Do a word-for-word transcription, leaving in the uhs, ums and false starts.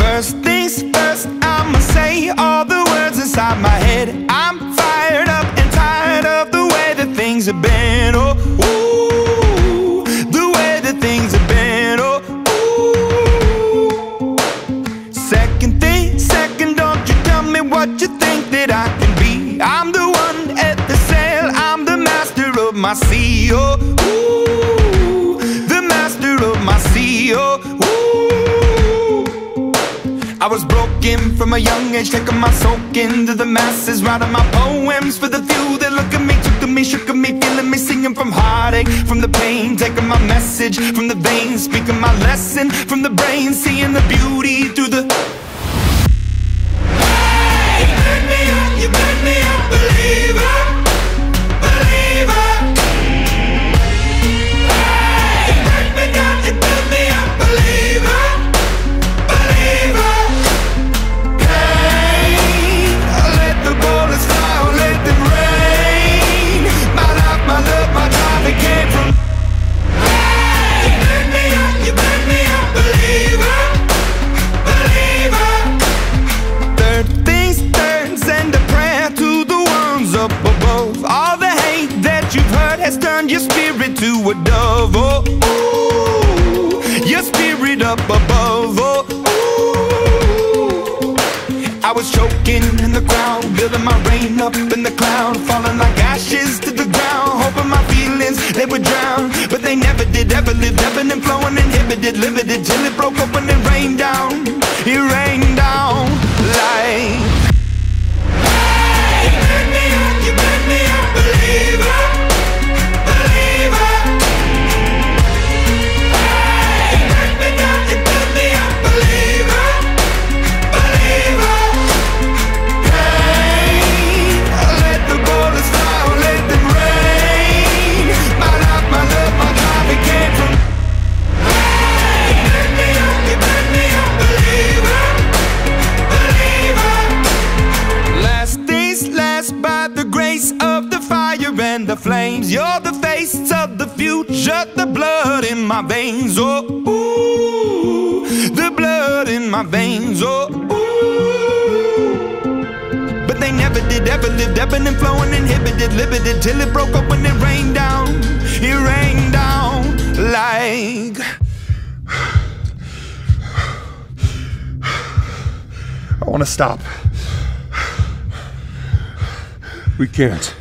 First things first, I'ma say all the words inside my head. I'm fired up and tired of the way that things have been. Oh, ooh, the way that things have been. Oh, ooh. Second thing, second, don't you tell me what you think that I can be. I'm the one at the sail, I'm the master of my sea. Oh, ooh, the master of my sea. Oh, ooh. I was broken from a young age, taking my soak into the masses, writing my poems for the few that look at me, took to me, shook at me, feeling me, singing from heartache, from the pain, taking my message from the veins, speaking my lesson from the brain, seeing the beauty through the... Hey, you made me up, you made me a believer, believer. Hey, you break me down, you build me up, believer, believer. Your spirit to a dove, oh, ooh, your spirit up above, oh, ooh. I was choking in the crowd, building my rain up in the cloud, falling like ashes to the ground, hoping my feelings, they would drown, but they never did, ever lived, ebbing and flowing, inhibited, limited, till it broke up when it rained down, it rained down like... Hey, you made me up, you made me a believer, and the flames, you're the face of the future, the blood in my veins, oh, ooh, the blood in my veins, oh, ooh. But they never did, ever lived, ebbing and flowing, inhibited, limited, till it broke up when it rained down, it rained down like... I want to stop. We can't.